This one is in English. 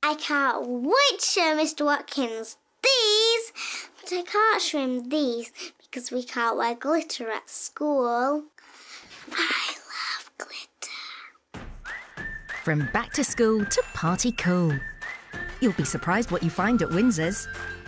I can't wait to show Mr. Watkins these, but I can't show him these because we can't wear glitter at school. I love glitter. From back to school to party cool. You'll be surprised what you find at Wynsors.